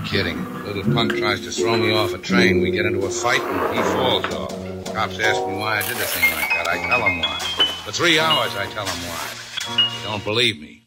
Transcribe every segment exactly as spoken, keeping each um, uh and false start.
Kidding. Little punk tries to throw me off a train. We get into a fight and he falls off. Cops ask me why I did a thing like that. I tell them why. For three hours I tell them why. They don't believe me.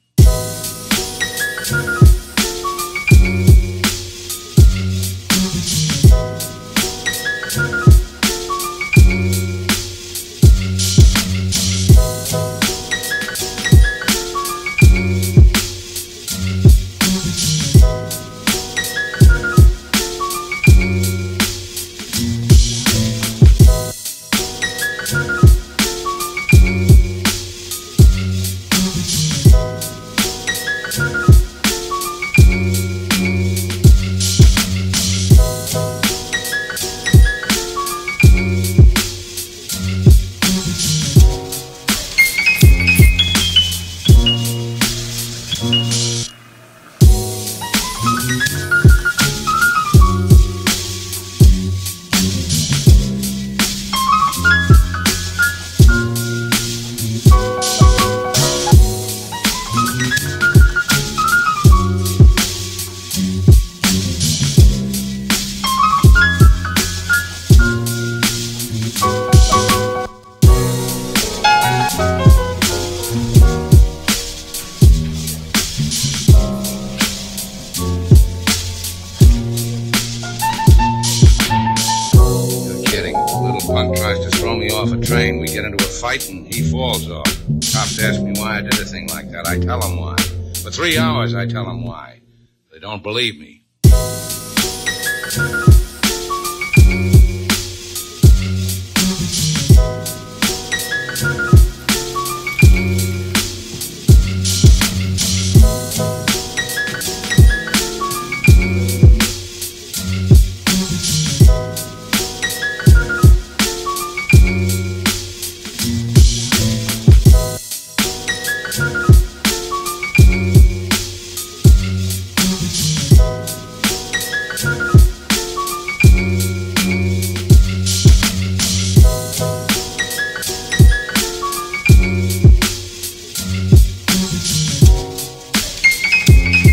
Tries to throw me off a train. We get into a fight and he falls off. Cops ask me why I did a thing like that. I tell them why. For three hours I tell them why. They don't believe me.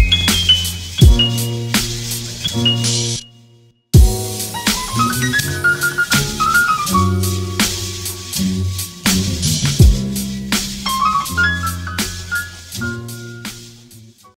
We'll be right back.